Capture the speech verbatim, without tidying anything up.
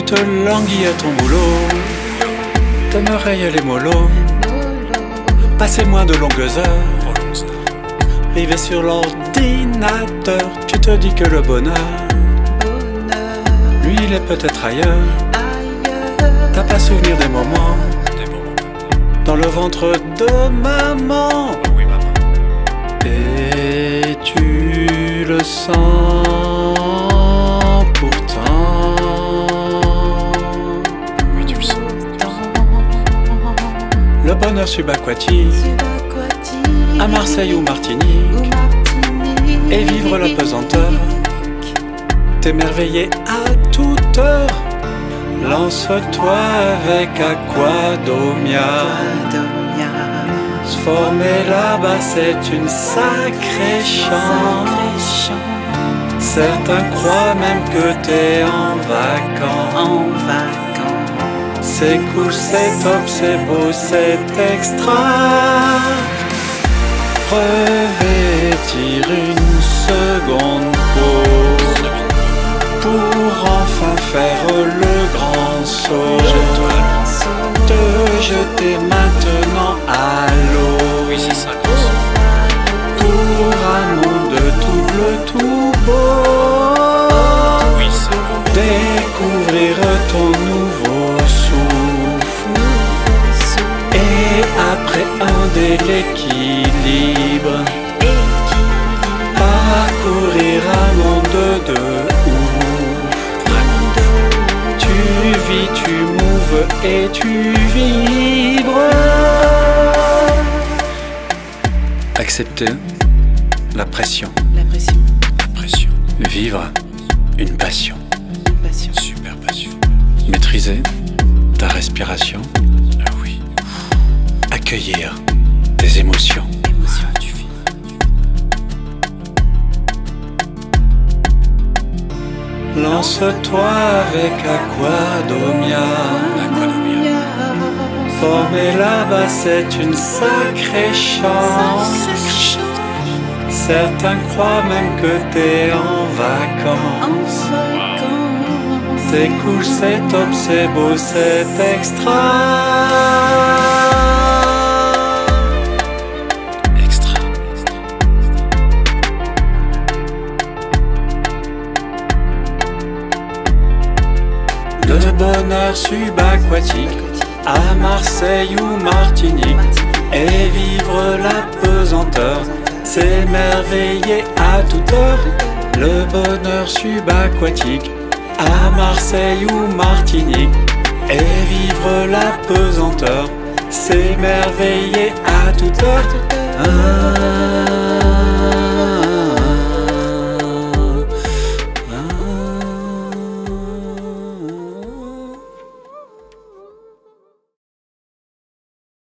te languis à ton boulot, demeurer les mollos, passer moins de longues heures, rivé sur l'ordinateur, tu te dis que le bonheur, lui il est peut-être ailleurs. T'as pas souvenir des moments dans le ventre de maman, et tu le sens pourtant. Oui, tu le sens. Le bonheur subaquatique à Marseille ou Martinique, et vivre la pesanteur, t'émerveiller à toute heure. Lance-toi avec Aquadomia. Se former là-bas c'est une sacrée chance. Certains croient même que t'es en vacances. C'est cool, c'est top, c'est beau, c'est extra. Revêtir une seconde peau pour enfin faire le grand saut. Te jeter maintenant à l'eau. Oui, c'est ça. Pour un monde tout bleu, tout beau. Oui, c'est bon. Découvrir ton nouveau souffle. Et appréhender l'équilibre. Parcourir un monde de tu vis, tu mouves et tu vibres. Accepter la pression. La pression. La pression. Vivre une passion. Une passion. Super passion. Maîtriser ta respiration. Ah oui. Accueillir tes émotions. Émotion. Ah, tu vis. Lance-toi avec Aquadomia. Former là-bas c'est une sacrée chance. Certains croient même que t'es en vacances. C'est cool, c'est top, c'est beau, c'est extra. Le bonheur subaquatique à Marseille ou Martinique, et vivre la pesanteur, s'émerveiller à toute heure. Le bonheur subaquatique à Marseille ou Martinique, et vivre la pesanteur, s'émerveiller à toute heure. Ah.